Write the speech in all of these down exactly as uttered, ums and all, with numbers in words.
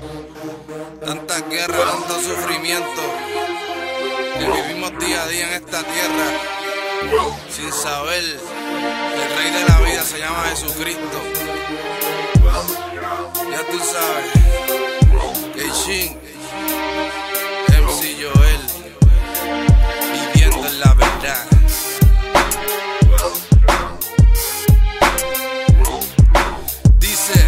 Tanta guerra, tanto sufrimiento que vivimos día a día en esta tierra, sin saber que el Rey de la vida se llama Jesucristo. Ya tú sabes, Keishin, M C Joel, viviendo en la verdad. Dice,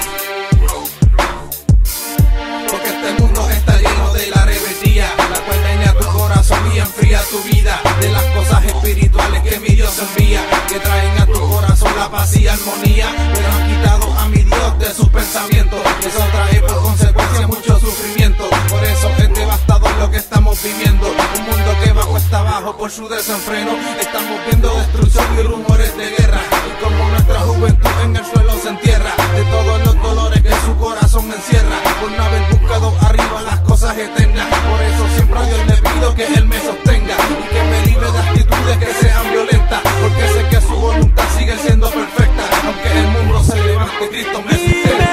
porque este mundo está lleno de la rebeldía, la cual daña tu corazón y enfría tu vida, de las cosas espirituales que mi Dios envía, que traen a tu corazón la paz y armonía, pero han quitado a mi Dios de sus pensamientos. Eso trae por consecuencia mucho sufrimiento. Por eso es devastador lo que estamos viviendo, un mundo que va cuesta abajo por su desenfreno. Estamos viendo destrucción y rumores de guerra, y como nuestra juventud en el suelo se entierra, de todos los dolores que su corazón encierra, por no haber buscado arriba las cosas eternas. Por eso siempre a Dios le pido que Él me sostenga y que me libre de actitudes que sean violentas, porque sé que su voluntad sigue siendo perfecta. Aunque el mundo se levante, Cristo me sustenta.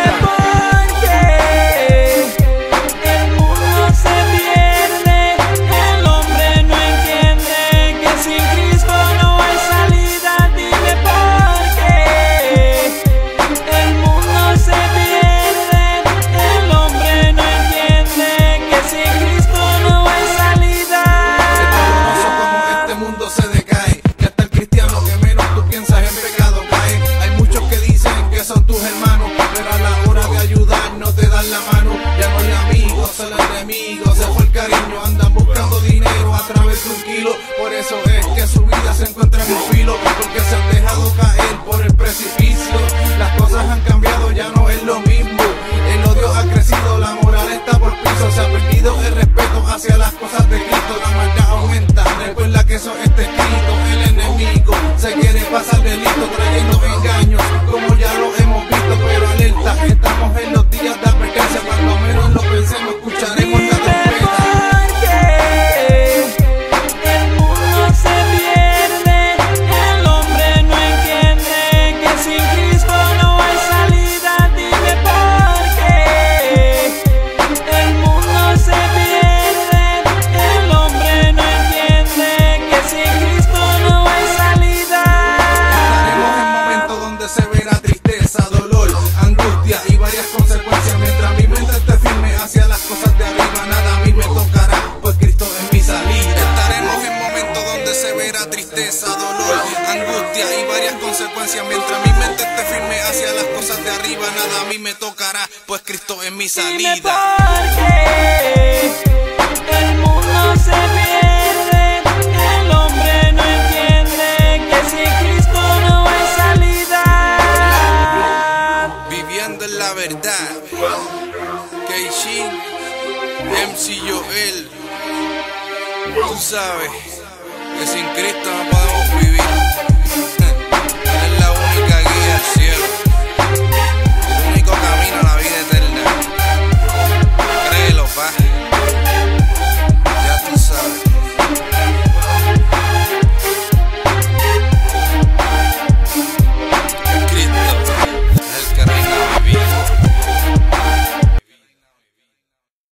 La mano, ya no hay amigos, solo enemigos. Se fue el cariño, andan buscando dinero a través de un kilo. Por eso es que su vida se encuentra en un filo, porque se han dejado caer por el precipicio. Las cosas han cambiado, ya no es lo mismo. El odio ha crecido, la moral está por piso. Se ha perdido el respeto hacia las cosas de Cristo. La maldad aumenta, recuerda que eso está escrito. El enemigo se quiere pasar delito, trayendo engaños, como ya lo hemos visto. Pero alerta, estamos en los días de advertencia. Cuando menos lo pensemos, escucharemos la trompeta. Consecuencias mientras mi mente esté firme hacia las cosas de arriba, nada a mí me tocará, pues Cristo es mi salida. Estaremos en momentos donde se verá tristeza, dolor, angustia y varias consecuencias. Mientras mi mente esté firme hacia las cosas de arriba, nada a mí me tocará, pues Cristo es mi salida. Dime por qué el mundo se pierde, el hombre no entiende que sin Cristo no hay salida. Viviendo en la verdad, Keishin, M C Joel, tú sabes que sin Cristo no podemos